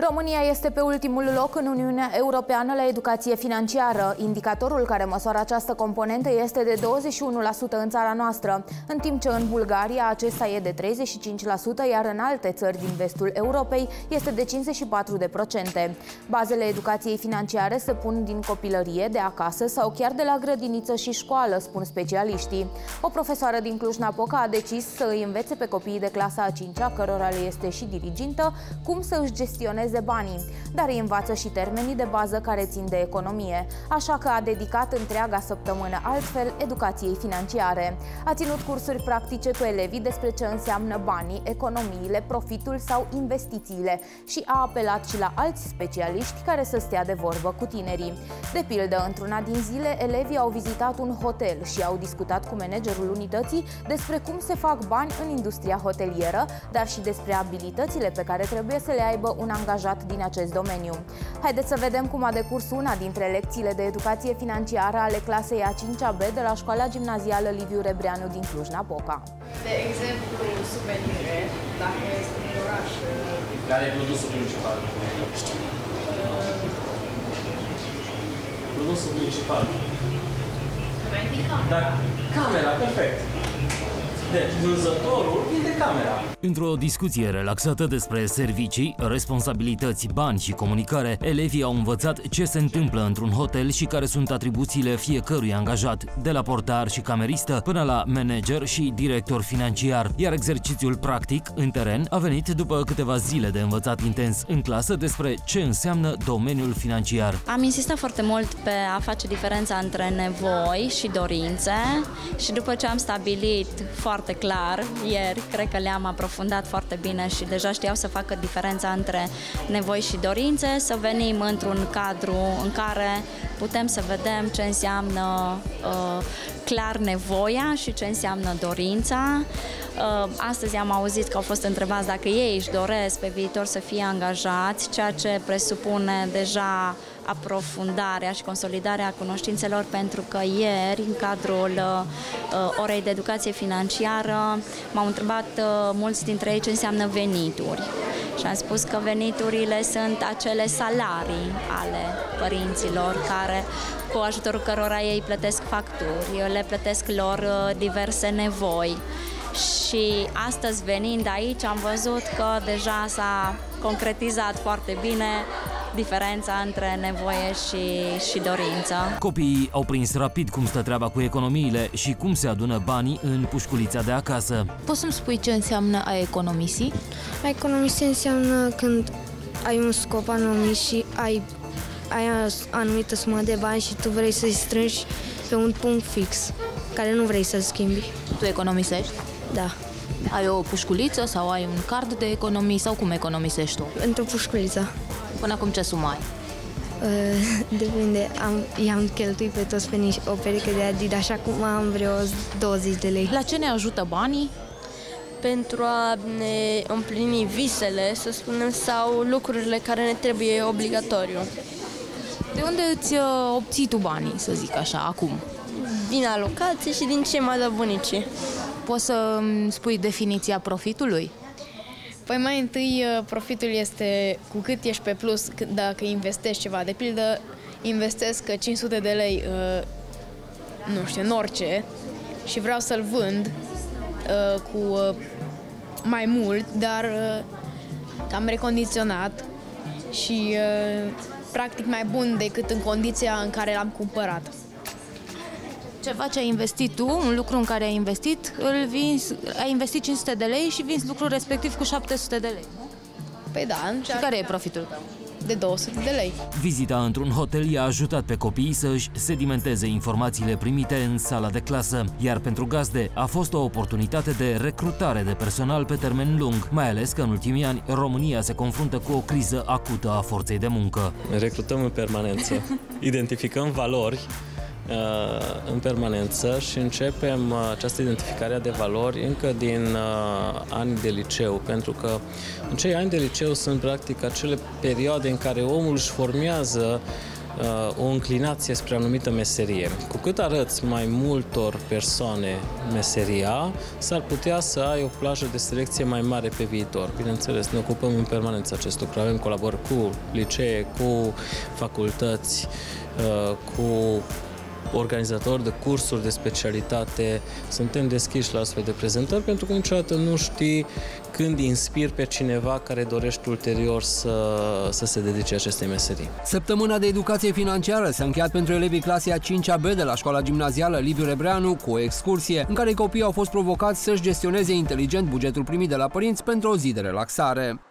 România este pe ultimul loc în Uniunea Europeană la educație financiară. Indicatorul care măsoară această componentă este de 21% în țara noastră, în timp ce în Bulgaria acesta e de 35%, iar în alte țări din vestul Europei este de 54%. Bazele educației financiare se pun din copilărie, de acasă sau chiar de la grădiniță și școală, spun specialiștii. O profesoară din Cluj-Napoca a decis să îi învețe pe copiii de clasa a 5-a, cărora le este și dirigintă, cum să își gestioneze banii, dar îi învață și termenii de bază care țin de economie, așa că a dedicat întreaga săptămână altfel educației financiare. A ținut cursuri practice cu elevii despre ce înseamnă banii, economiile, profitul sau investițiile și a apelat și la alți specialiști care să stea de vorbă cu tinerii. De pildă, într-una din zile, elevii au vizitat un hotel și au discutat cu managerul unității despre cum se fac bani în industria hotelieră, dar și despre abilitățile pe care trebuie să le aibă un angajat din acest domeniu. Haideți să vedem cum a decurs una dintre lecțiile de educație financiară ale clasei a 5-a B de la școala gimnazială Liviu Rebreanu din Cluj-Napoca. De exemplu, suvenire, dacă este în oraș. Care e produsul principal? Produsul principal. Dar camera, perfect. Deci, vânzătorul vinde camera. Într-o discuție relaxată despre servicii, responsabilități, bani și comunicare, elevii au învățat ce se întâmplă într-un hotel și care sunt atribuțiile fiecărui angajat, de la portar și cameristă până la manager și director financiar. Iar exercițiul practic, în teren, a venit după câteva zile de învățat intens în clasă despre ce înseamnă domeniul financiar. Am insistat foarte mult pe a face diferența între nevoi și dorințe și după ce am stabilit foarte clar ieri, cred că le-am aprofundat foarte bine și deja știau să facă diferența între nevoi și dorințe, să venim într-un cadru în care putem să vedem ce înseamnă clar nevoia și ce înseamnă dorința. Astăzi am auzit că au fost întrebați dacă ei își doresc pe viitor să fie angajați, ceea ce presupune deja aprofundarea și consolidarea cunoștințelor, pentru că ieri, în cadrul orei de educație financiară, m-au întrebat mulți dintre ei ce înseamnă venituri. Și am spus că veniturile sunt acele salarii ale părinților care, cu ajutorul cărora ei plătesc facturi, le plătesc lor diverse nevoi. Și astăzi, venind aici, am văzut că deja s-a concretizat foarte bine diferența între nevoie și dorință. Copiii au prins rapid cum stă treaba cu economiile și cum se adună banii în pușculița de acasă. Poți să-mi spui ce înseamnă a economisi? A economisi înseamnă când ai un scop anumit și ai anumită sumă de bani și tu vrei să-i strângi pe un punct fix, care nu vrei să-l schimbi. Tu economisești? Da. Ai o pușculiță sau ai un card de economii sau cum economisești tu? Într-o pușculiță. Până acum ce sumă ai? Depinde. I-am cheltuit pe toți pe o pereche de Adidas, așa cum am vreo 20 de lei. La ce ne ajută banii? Pentru a ne împlini visele, să spunem, sau lucrurile care ne trebuie obligatoriu. De unde îți obții tu banii, să zic așa, acum? Din alocație și din ce mai dă bunicii. Poți să-mi spui definiția profitului? Păi mai întâi, profitul este cu cât ești pe plus dacă investești ceva. De pildă, investesc 500 de lei, nu știu, în orice și vreau să-l vând cu mai mult, dar am recondiționat și practic mai bun decât în condiția în care l-am cumpărat. Ceva ce ai investit tu, un lucru în care ai investit, îl vinzi, ai investit 500 de lei și vinzi lucrul respectiv cu 700 de lei, nu? Păi da. Și care e profitul tău? De 200 de lei. Vizita într-un hotel i-a ajutat pe copii să își sedimenteze informațiile primite în sala de clasă, iar pentru gazde a fost o oportunitate de recrutare de personal pe termen lung, mai ales că în ultimii ani România se confruntă cu o criză acută a forței de muncă. Recrutăm în permanență, identificăm valori în permanență și începem această identificare de valori încă din ani de liceu, pentru că în cei ani de liceu sunt practic acele perioade în care omul își formează o înclinație spre o anumită meserie. Cu cât arăți mai multor persoane meseria, s-ar putea să ai o plajă de selecție mai mare pe viitor. Bineînțeles, ne ocupăm în permanență acest lucru. Avem colaborări cu licee, cu facultăți, cu organizatori de cursuri de specialitate. Suntem deschiși la astfel de prezentări pentru că niciodată nu știi când inspiri pe cineva care dorește ulterior să se dedice acestei meserii. Săptămâna de educație financiară s-a încheiat pentru elevii clasei a 5-a B de la școala gimnazială Liviu Rebreanu cu o excursie în care copiii au fost provocați să-și gestioneze inteligent bugetul primit de la părinți pentru o zi de relaxare.